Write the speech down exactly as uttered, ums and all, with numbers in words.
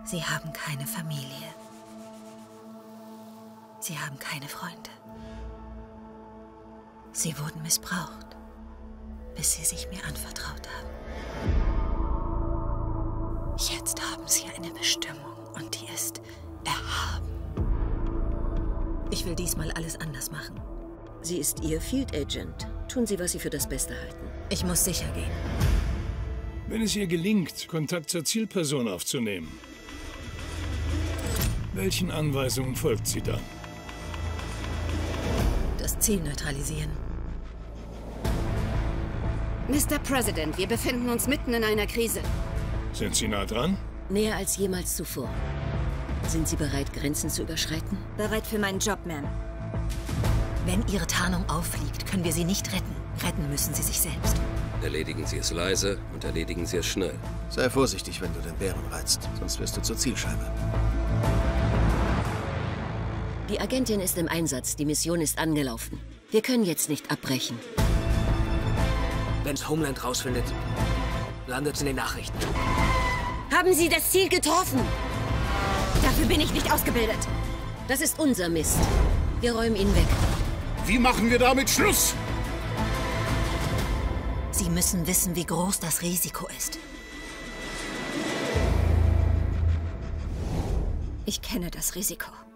Sie haben keine Familie. Sie haben keine Freunde. Sie wurden missbraucht, bis sie sich mir anvertraut haben. Jetzt haben sie eine Bestimmung und die ist erhaben. Ich will diesmal alles anders machen. Sie ist Ihr Field Agent. Tun Sie, was Sie für das Beste halten. Ich muss sicher gehen. Wenn es ihr gelingt, Kontakt zur Zielperson aufzunehmen, welchen Anweisungen folgt sie dann? Das Ziel neutralisieren. Mister President, wir befinden uns mitten in einer Krise. Sind Sie nah dran? Näher als jemals zuvor. Sind Sie bereit, Grenzen zu überschreiten? Bereit für meinen Job, Ma'am. Wenn Ihre Tarnung auffliegt, können wir sie nicht retten. Retten müssen Sie sich selbst. Erledigen Sie es leise und erledigen Sie es schnell. Sei vorsichtig, wenn du den Bären reizt, sonst wirst du zur Zielscheibe. Die Agentin ist im Einsatz. Die Mission ist angelaufen. Wir können jetzt nicht abbrechen. Wenn's Homeland rausfindet, landet's in den Nachrichten. Haben Sie das Ziel getroffen? Dafür bin ich nicht ausgebildet. Das ist unser Mist. Wir räumen ihn weg. Wie machen wir damit Schluss? Sie müssen wissen, wie groß das Risiko ist. Ich kenne das Risiko.